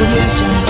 Audio Jungle.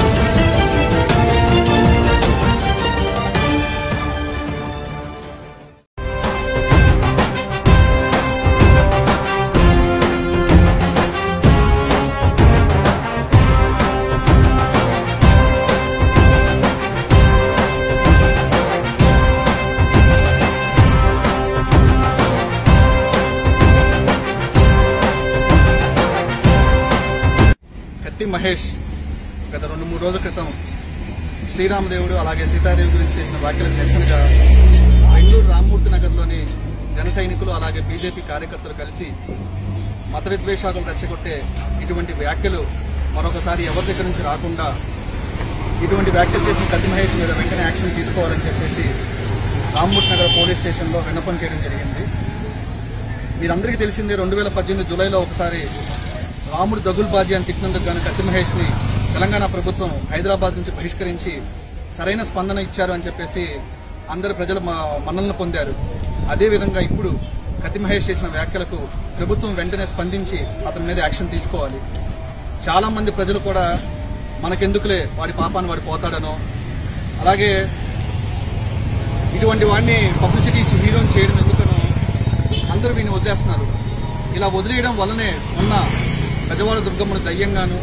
Kathi Mahesh గత 2-3 రోజుల క్రితం శ్రీరామదేవుడు అలాగే సీతాదేవి గురించి చేసిన వ్యాఖ్యలకు నిరసనగా బెంగళూరు రామ్మూర్తి నగర్లోని జన సైనికులు అలాగే బీజేపీ కార్యకర్తలు కలిసి మత విద్వేషాలు రెచ్చగొట్టే ఇటువంటి వ్యాఖ్యలు మరొకసారి ఎవరి దగ్గర నుంచి రాకుండా ఇటువంటి వ్యాఖ్యలు చేసిన కత్తి మహేష్ మీద వెంటనే యాక్షన్ తీసుకోవాలని చెప్పేసి రామ్మూర్తి నగర్ పోలీస్ స్టేషన్లో విన్నపం చేయడం జరిగింది. మీరందరికీ తెలిసిందే 2018 జూలైలో ఒకసారి రాముడు దగుల్బాజీ అని తిట్టినందుకు గాను కత్తి మహేష్ ని తెలంగాణ ప్రభుత్వం హైదరాబాద్ నుంచి బహిష్కరించి సరైన స్పందన ఇచ్చారు అని చెప్పేసి అందరు ప్రజలు మన్ననలు పొందారు. అదేవిధంగా ఇప్పుడు కత్తి మహేష్ చేసిన వ్యాఖ్యలకు ప్రభుత్వం వెంటనే స్పందించి అతని మీద యాక్షన్ తీసుకోవాలి. చాలా మంది ప్రజలు కూడా మనకెందుకులే వాడి పాపాన్ని వాడు పోతాడనో అలాగే ఇటువంటి వాడిని పబ్లిసిటీ ఇచ్చి హీరోని చేయడం ఎందుకనో అందరూ వీడిని వదిలేస్తున్నారు. ఇలా వదిలేయడం వల్లనే ఉన్న పెద్దవాడ దుర్గమ్మను దయ్యంగాను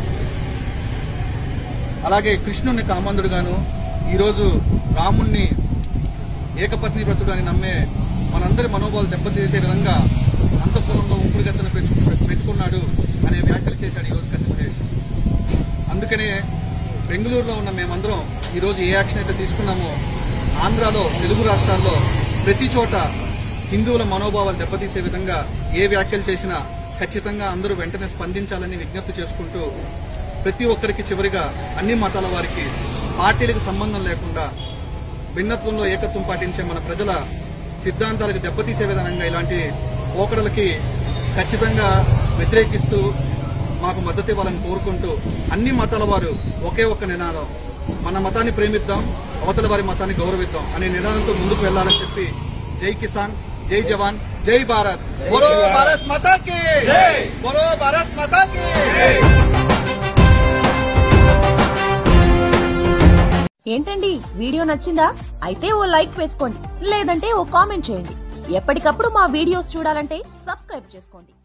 అలాగే కృష్ణుడిని కామందుడుగాను ఈరోజు రాముణ్ణి ఏకపత్ని వ్రతుడు అని నమ్మే మనందరి మనోభావాలు దెబ్బతీసే విధంగా అంతఃపురంలో ఉప్పుడుగత్తను పెట్టుకున్నాడు అనే వ్యాఖ్యలు చేశాడు ఈరోజు కత్తి మహేష్. అందుకనే బెంగళూరులో ఉన్న మేమందరం ఈరోజు ఏ యాక్షన్ అయితే తీసుకున్నామో ఆంధ్రాలో తెలుగు రాష్ట్రాల్లో ప్రతి చోట హిందువుల మనోభావాలు దెబ్బతీసే విధంగా ఏ వ్యాఖ్యలు చేసినా ఖచ్చితంగా అందరూ వెంటనే స్పందించాలని విజ్ఞప్తి చేసుకుంటూ ప్రతి ఒక్కరికి చివరిగా అన్ని మతాల వారికి పార్టీలకు సంబంధం లేకుండా భిన్నత్వంలో ఏకత్వం పాటించే మన ప్రజల సిద్ధాంతాలకు దెబ్బతీసే విధానంగా ఇలాంటి పోకడలకి ఖచ్చితంగా వ్యతిరేకిస్తూ మాకు మద్దతు ఇవ్వాలని కోరుకుంటూ అన్ని మతాల వారు ఒకే ఒక్క నినాదం మన మతాన్ని ప్రేమిద్దాం అవతల వారి మతాన్ని గౌరవిద్దాం అనే నినాదంతో ముందుకు వెళ్లాలని చెప్పి జై కిసాన్ జై జవాన్ జై భారత్ బోలో భారత్ మాతా కీ జై బోలో భారత్ మాతా కీ ఏంటండి వీడియో నచ్చిందా? అయితే ఓ లైక్ వేసుకోండి, లేదంటే ఓ కామెంట్ చేయండి. ఎప్పటికప్పుడు మా వీడియోస్ చూడాలంటే సబ్స్క్రైబ్ చేసుకోండి.